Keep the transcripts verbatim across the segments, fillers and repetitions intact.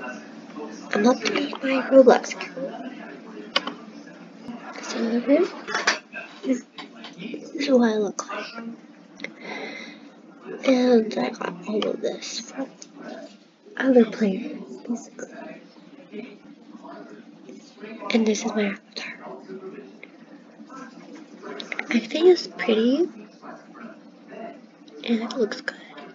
I'm updating my Roblox account. So this, this is what I look like. And I got all of this from other players, basically. And this is my avatar. I think it's pretty, and it looks good.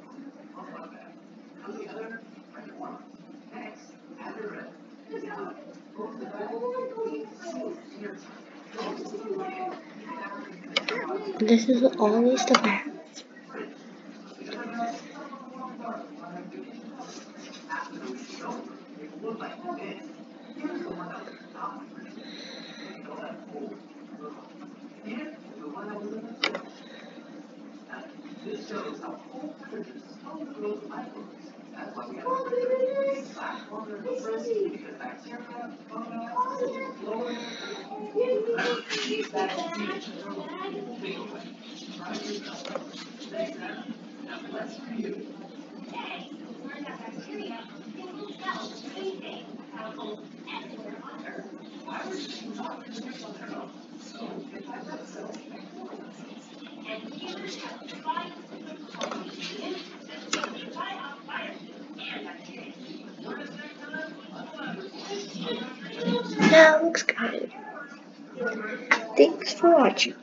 This is all the stuff I have. That looks good. Thanks for watching.